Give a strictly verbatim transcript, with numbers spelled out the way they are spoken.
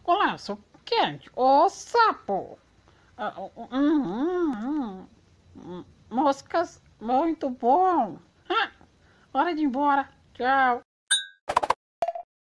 com laço quente. Ô sapo! Ah, hum, hum, hum, hum. Moscas, muito bom. Ah, hora de ir embora. Tchau.